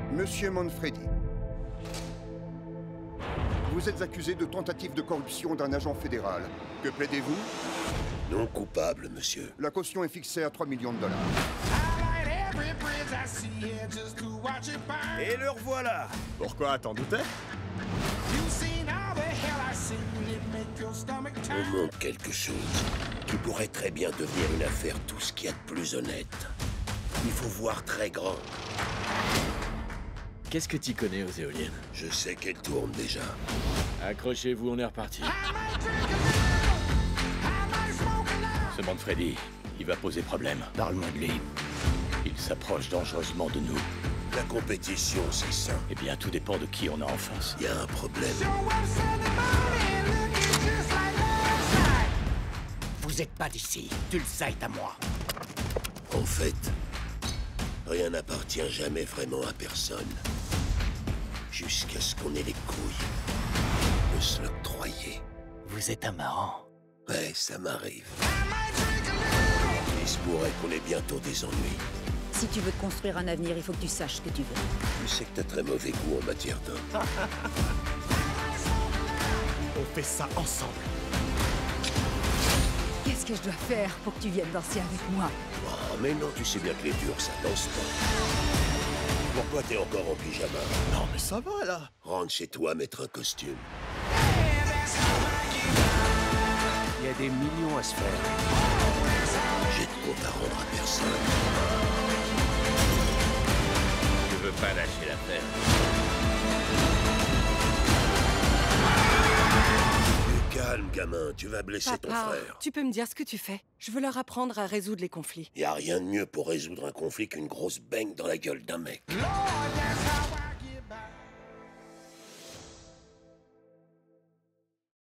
Monsieur Manfredi, vous êtes accusé de tentative de corruption d'un agent fédéral. Que plaidez-vous? Non coupable, monsieur. La caution est fixée à 3 millions de dollars. Et le revoilà. Pourquoi, t'en doutais? On montre quelque chose qui pourrait très bien devenir une affaire tout ce qu'il y a de plus honnête. Il faut voir très grand. Qu'est-ce que t'y connais aux éoliennes? Je sais qu'elle tourne déjà. Accrochez-vous, on est reparti. Ce Manfredi, il va poser problème. Parle-moi de lui. Il s'approche dangereusement de nous. La compétition, c'est ça. Eh bien, tout dépend de qui on a en face. Il y a un problème. Vous êtes pas d'ici. Tu le sais à moi. En fait, rien n'appartient jamais vraiment à personne. Jusqu'à ce qu'on ait les couilles de se l'octroyer. Vous êtes un marrant. Ouais, ça m'arrive. Il se pourrait qu'on ait bientôt des ennuis. Si tu veux te construire un avenir, il faut que tu saches ce que tu veux. Je sais que t'as très mauvais goût en matière d'hommes. On fait ça ensemble. Qu'est-ce que je dois faire pour que tu viennes danser avec moi? Oh, mais non, tu sais bien que les durs, ça danse pas. Pourquoi t'es encore en pyjama? Non, mais ça va, là. Rentre chez toi mettre un costume. Il y a des millions à se faire. J'ai de compte à rendre à personne. Je veux pas lâcher l'affaire. Calme, gamin, tu vas blesser ton frère. Tu peux me dire ce que tu fais? Je veux leur apprendre à résoudre les conflits. Y a rien de mieux pour résoudre un conflit qu'une grosse baigne dans la gueule d'un mec.